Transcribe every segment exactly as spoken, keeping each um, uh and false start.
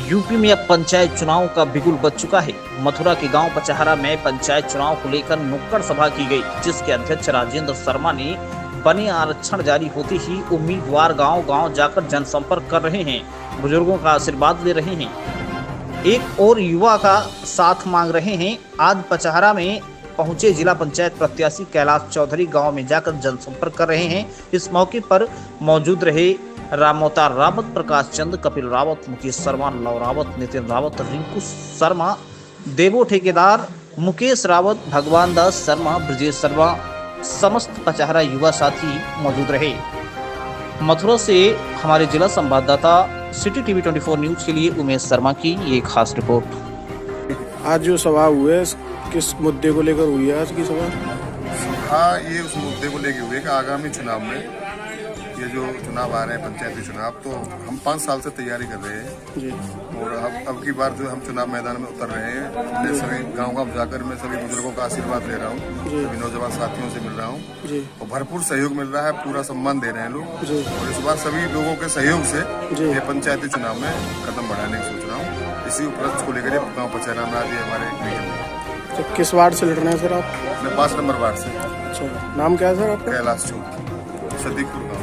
UP में अब पंचायत चुनाव का बिगुल बज चुका है। मथुरा के गांव पचहरा में पंचायत चुनाव को लेकर नुक्कड़ सभा की गई, जिसके अध्यक्ष राजेंद्र शर्मा ने बने आरक्षण जारी होते ही उम्मीदवार गांव गांव जाकर जनसंपर्क कर रहे हैं, बुजुर्गों का आशीर्वाद ले रहे हैं, एक और युवा का साथ मांग रहे हैं। आज पचहरा में पहुंचे जिला पंचायत प्रत्याशी कैलाश चौधरी गांव में जाकर जनसंपर्क कर रहे हैं। इस मौके पर मौजूद रहे रामोतार रावत, प्रकाश चंद, कपिल रावत, मुकेश शर्मा, लव रावत, नितिन रावत, रिंकू शर्मा, देवो ठेकेदार, मुकेश रावत, भगवान दास शर्मा, ब्रजेश शर्मा, समस्त पचहरा युवा साथी मौजूद रहे। मथुरा से हमारे जिला संवाददाता सिटी टीवी चौबीस न्यूज के लिए उमेश शर्मा की ये खास रिपोर्ट। आज जो सभा हुई है किस मुद्दे को लेकर हुई है आज की सभा? हाँ, ये उस मुद्दे को लेकर हुई है कि आगामी चुनाव में ये जो चुनाव आ रहे हैं पंचायती चुनाव, तो हम पाँच साल से तैयारी कर रहे हैं जी। और अब अब की बार जो हम चुनाव मैदान में उतर रहे हैं, मैं सभी गाँव गाँव जाकर मैं सभी बुजुर्गों का आशीर्वाद ले रहा हूँ, सभी नौजवान साथियों से मिल रहा हूँ और भरपूर सहयोग मिल रहा है, पूरा सम्मान दे रहे हैं लोग। और इस बार सभी लोगों के सहयोग से ये पंचायती चुनाव में कदम बढ़ाने की सोच रहा हूँ। इसी उपलक्ष्य को लेकर गाँव पचहरा में आज हमारे मीटिंग। तो किस वार्ड से लड़ रहे हैं सर आप? मैं पाँच नंबर वार्ड से। अच्छा, नाम क्या है सर आपका? कैलाश चौधरी, सदीकपुर गाँव।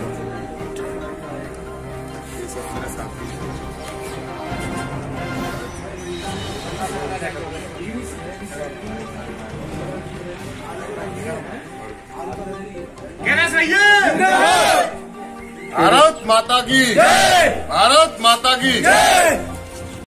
कहना चाहिए भारत माता की, भारत माता की।